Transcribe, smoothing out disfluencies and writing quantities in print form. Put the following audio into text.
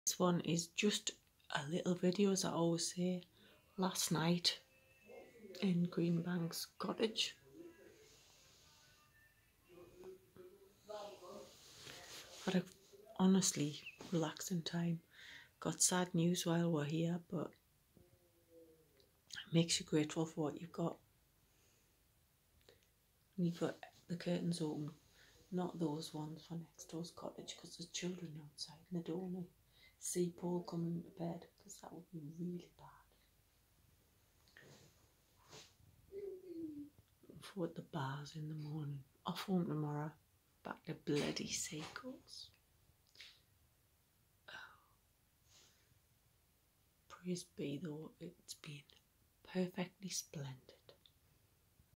This one is just a little video, as I always say. Last night in Greenbank's cottage. Had a honestly relaxing time. Got sad news while we're here, but it makes you grateful for what you've got. And you've got the curtains open, not those ones for next door's cottage, because there's children outside and they don't want to see Paul coming to bed, because that would be really bad. For the bars in the morning. Off home tomorrow. Back to bloody seagulls. Oh. Praise be though, it's been perfectly splendid.